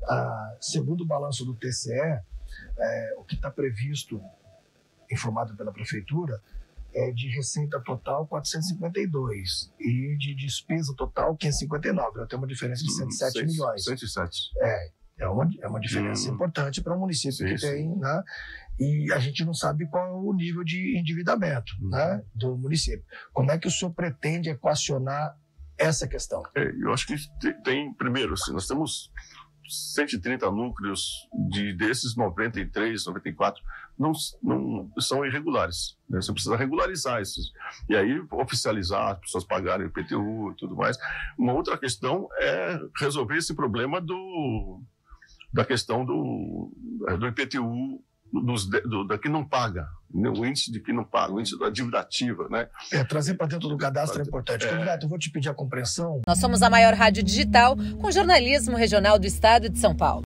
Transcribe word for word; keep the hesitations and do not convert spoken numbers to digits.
Ah, segundo o balanço do T C E, é, o que está previsto, informado pela Prefeitura, é de receita total quatrocentos e cinquenta e dois e de despesa total quinhentos e cinquenta e nove. Tem uma diferença de cento e sete milhões. cento e sete. É, é uma, é uma diferença hum. importante para um município sim, que tem, sim. né? E a gente não sabe qual é o nível de endividamento hum. né, do município. Como é que o senhor pretende equacionar essa questão? É, eu acho que tem, primeiro, assim, nós temos cento e trinta núcleos, de, desses noventa e três, noventa e quatro, não, não são irregulares. Né? Você precisa regularizar esses. E aí oficializar, as pessoas pagarem o I P T U e tudo mais. Uma outra questão é resolver esse problema do, da questão do, do I P T U dos, do, da que não paga, né? O índice de que não paga, o índice da dívida ativa, né? É, trazer para dentro do cadastro é importante. É... Candidato, eu vou te pedir a compreensão. Nós somos a maior rádio digital com jornalismo regional do estado de São Paulo.